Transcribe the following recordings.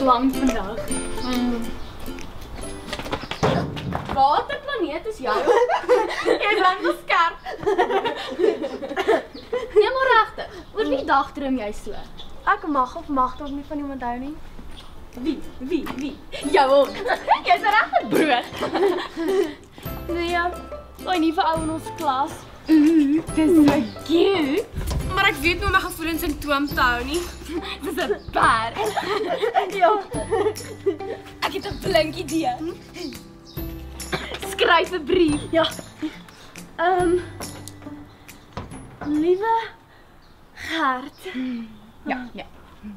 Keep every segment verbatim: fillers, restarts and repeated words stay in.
lang vandag. Mm. Waterplaneet is jou. Jy bly so skerp. Nee, maar regtig. Oor wie dag droom jy so? Ek mag of mag dalk nie van iemand hou nie. Wie? Wie? Wie? Jou ook. Jy's 'n regte brood. Nee, daai nuwe ou in ons klas. Ooh, dis so cute. Maar ek weet nie hoe my gevoelens in toom te hou nie. Dis 'n perd. Ja. Ek het 'n blink idee. Skryf 'n brief. Ja. Ehm um, Liewe Gert. Ja, ja.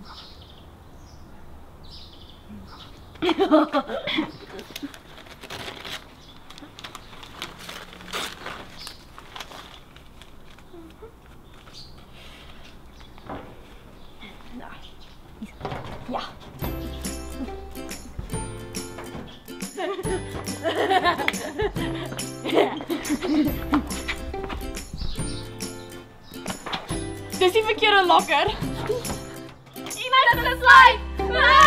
Ja. Dis die verkeerde lokker. Iemand het gesluit.